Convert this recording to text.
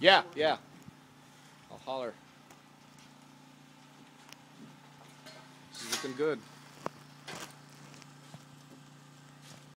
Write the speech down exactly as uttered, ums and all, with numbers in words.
Yeah, yeah. I'll holler. This is looking good.